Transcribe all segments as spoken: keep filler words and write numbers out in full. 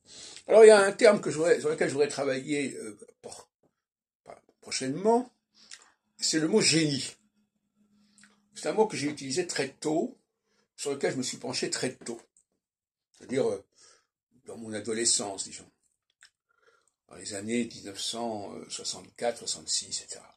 Alors, il y a un terme que je voudrais, sur lequel je voudrais travailler euh, pour, prochainement, c'est le mot génie. C'est un mot que j'ai utilisé très tôt, sur lequel je me suis penché très tôt. C'est-à-dire euh, dans mon adolescence, disons. Dans les années mille neuf cent soixante-quatre, soixante-six, et cetera.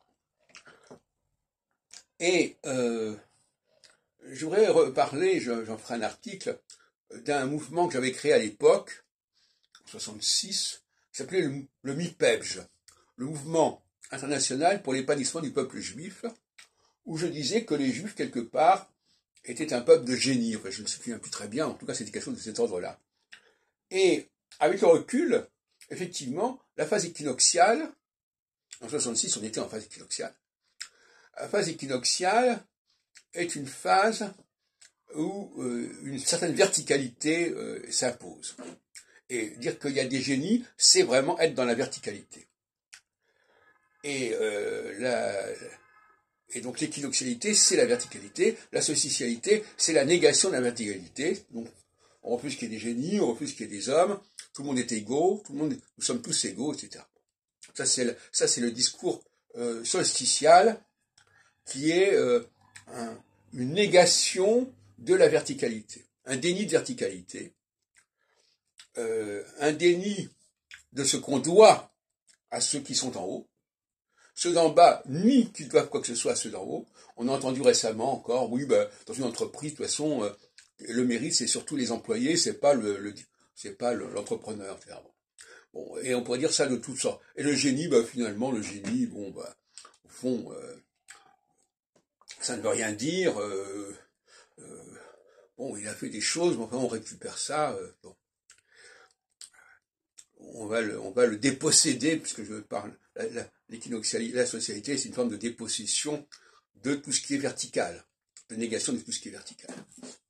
Et euh, je voudrais reparler, j'en ferai un article, d'un mouvement que j'avais créé à l'époque, en soixante-six, qui s'appelait le, le MIPEBJ, le Mouvement international pour l'épanouissement du peuple juif, où je disais que les juifs, quelque part, étaient un peuple de génie. Enfin, je ne me souviens plus très bien, en tout cas, c'était quelque chose de cet ordre-là. Et avec le recul, effectivement, la phase équinoxiale, en soixante-six, on était en phase équinoxiale. La phase équinoxiale est une phase où euh, une certaine verticalité euh, s'impose. Et dire qu'il y a des génies, c'est vraiment être dans la verticalité. Et, euh, la, et donc l'équinoxialité, c'est la verticalité. La solsticialité, c'est la négation de la verticalité. Donc, on refuse qu'il y ait des génies, on refuse qu'il y ait des hommes. Tout le monde est égaux, tout le monde, nous sommes tous égaux, et cetera. Ça, c'est le, ça, c'est le discours euh, solsticial qui est euh, un, une négation de la verticalité, un déni de verticalité, euh, un déni de ce qu'on doit à ceux qui sont en haut. Ceux d'en bas nient qu'ils doivent quoi que ce soit à ceux d'en haut. On a entendu récemment encore, oui, ben, dans une entreprise, de toute façon, euh, le mérite, c'est surtout les employés, c'est pas le, le c'est pas l'entrepreneur. Bon, et on pourrait dire ça de toutes sortes. Et le génie, ben, finalement, le génie, bon, ben, au fond, euh, ça ne veut rien dire. Euh, euh, bon, il a fait des choses, mais enfin, on récupère ça. Euh, bon. On va le, on va le déposséder, puisque je parle, la, la, l'équinoxialité, la socialité, c'est une forme de dépossession de tout ce qui est vertical, de négation de tout ce qui est vertical.